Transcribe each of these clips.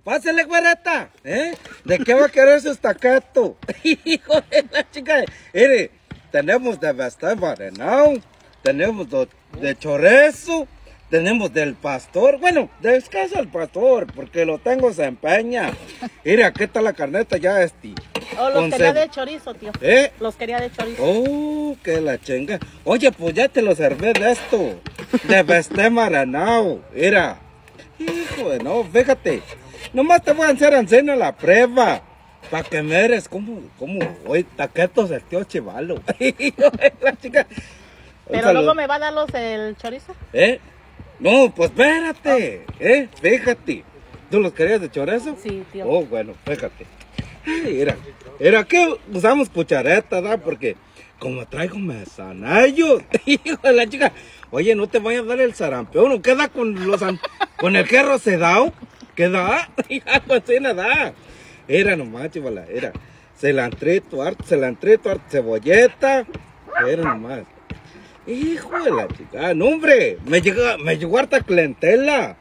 Pásale, güereta, ¿De qué va a querer su estacato? Hijo de la chica. Mire, tenemos de pastor marenao, tenemos de chorizo, tenemos del pastor. Bueno, descansa el pastor, porque lo tengo se empeña. Mire, aquí está la carneta ya, Oh, los quería de chorizo, tío. Los quería de chorizo. Oh, que la chinga. Oye, pues ya te lo serví de esto. De besté maranao. Mira. Hijo de no, fíjate. Nomás te voy a hacer encena la prueba. Pa' que me eres como, hoy taquetos el tío Chivalo. Hijo de la chica. Pero luego me va a dar el chorizo. No, pues espérate. Fíjate. ¿Tú los querías de chorizo? Sí, tío. Oh, bueno, fíjate. Ay, era que usamos cuchareta, ¿verdad? Porque como traigo mesanayos, hijo de la chica. Oye, no te vayas a dar el sarampión, ¿no? ¿Queda con el jerro sedao? ¿Queda? Hija, pues sí, nada. Era nomás, chivala, era cilantrito, harto cebolleta. Era nomás. Hijo de la chica, no, hombre, me llegó harta clientela.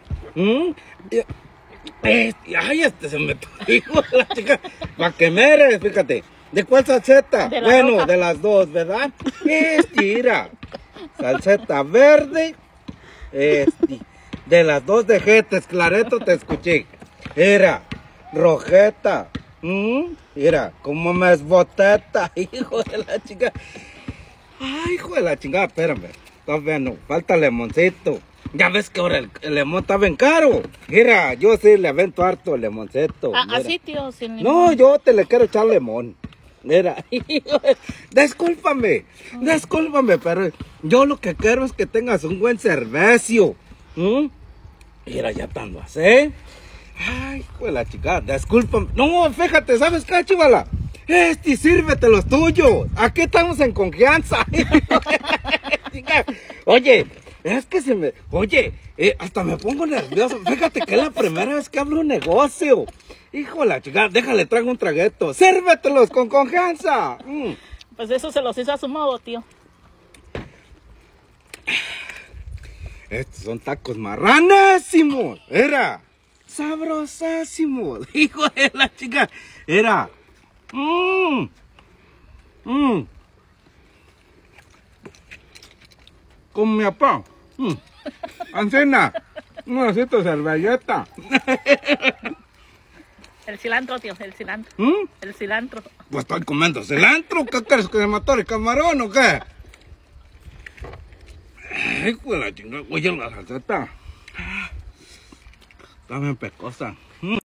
Ay, se me dijo la chica. Pa' que me eres, fíjate. ¿De cuál salseta? Bueno, de las dos, ¿verdad? Mira. Salseta verde. De las dos de jetes, clareto te escuché. Era rojeta. Mira, como me esboteta, hijo de la chica. Ay, hijo de la chingada, espérame. Todavía no, falta limoncito. Ya ves que ahora el limón está bien caro. Mira, yo sí le avento harto el limoncito. Así, tío, sin limón. No, yo te le quiero echar limón. Mira, discúlpame, pero yo lo que quiero es que tengas un buen servicio. Mira, ya estando así. Ay, hijo de la chica, discúlpame. No, fíjate, ¿sabes qué, chivala? Sírvete los tuyos. Aquí estamos en confianza. Oye, es que Oye, hasta me pongo nervioso. Fíjate que es la primera vez que hablo un negocio. Hijo de la chica, déjale, traigo un tragueto. Sírvetelos con confianza. Pues eso se los hizo a su modo, tío. Estos son tacos marranésimos. Era sabrosísimos. Hijo de la chica. Era. Con mi papá. Ancena. Un vasito de servilleta. El cilantro, tío, el cilantro. El cilantro. Pues estoy comiendo cilantro. ¿Qué quieres que se mató el camarón o qué? Ay, pues la chingada. Oye, la salseta. Está bien pecosa.